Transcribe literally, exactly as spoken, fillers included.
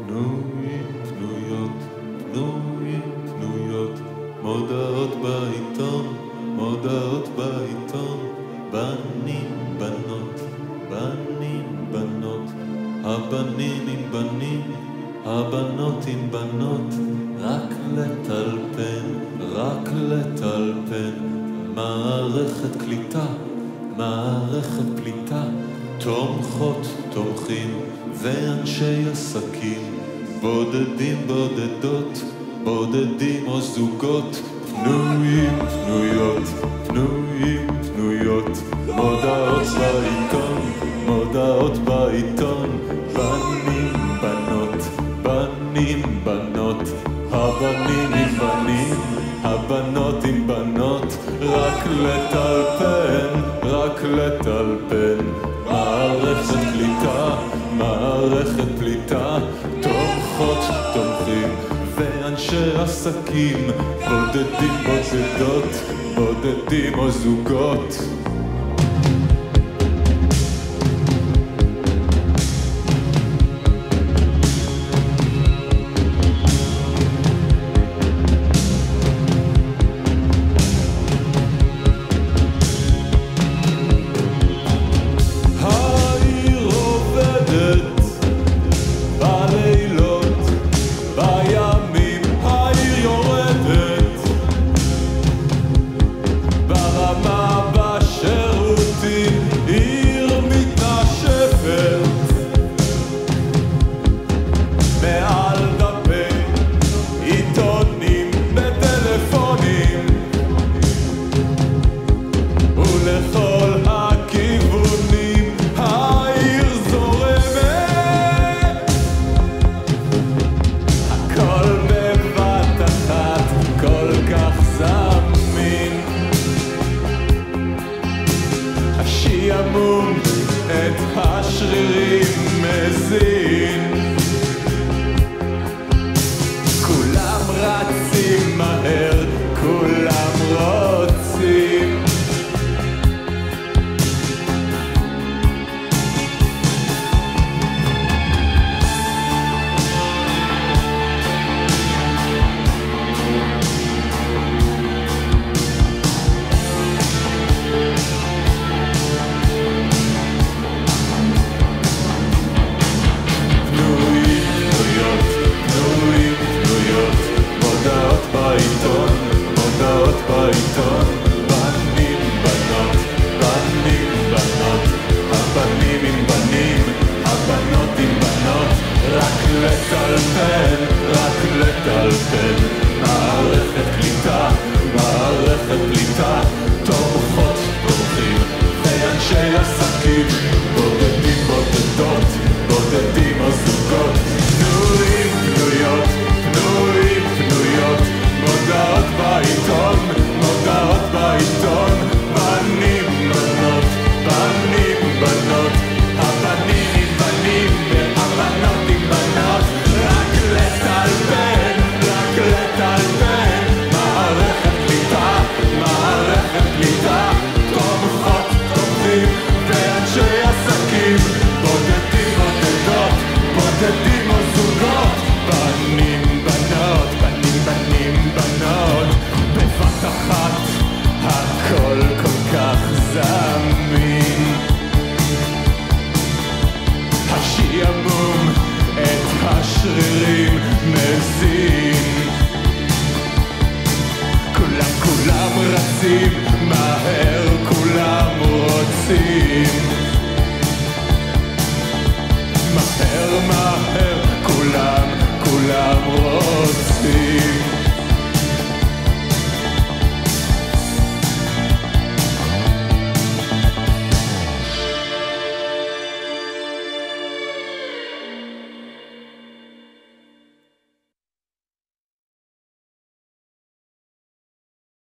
פנויים, פנויות, פנויים, פנויות, מודעות בעיתון, מודעות בעיתון, בנים, בנות, בנים, בנות, הבנים עם בנים, הבנות עם בנות, רק לטלפן, רק לטלפן, מערכת קליטה, מערכת פליטה, תומכות, תומכים ואנשי עסקים, בודדים, בודדות, בודדים או זוגות, פנויים, פנויות, פנויים, פנויות, מודעות בעיתון, מודעות בעיתון, בנים, בנות, בנים, בנות, הבנים עם בנים, הבנות עם בנות, רק לטלפן, רק לטלפן, מערכת קליטה, מערכת פליטה, תומכות, תומכים ואנשי עסקים, בודדים, בודדות, בודדים או זוגות. שעמום את השרירים מזין, כולם רצים מהר, כולם רוצים, בעיתון, בנים, בנות, בנים, בנות, הבנים עם בנים, הבנות עם בנות, רק לטלפן, רק לטלפן, מערכת קליטה, מערכת פליטה, תומכות, תומכים, ואנשי עסקים, בודדים, בודדות, בודדים או זוגות, פנויים, פנויות, פנויים, פנויות, מודעות בעיתון, מודעות בעיתון, בנים, בנות, בנים, בנות, הבנים עם בנים, והבנות עם בנות, רק לטלפן, רק לטלפן, מערכת פליטה, מערכת פליטה, תומכות, תומכים, ואנשי עסקים, בודדים, בודדות, בודדים או זוגות, בנים, בנות, בנים, בנים, בנות, בבת אחת, הכל כל כך זמין.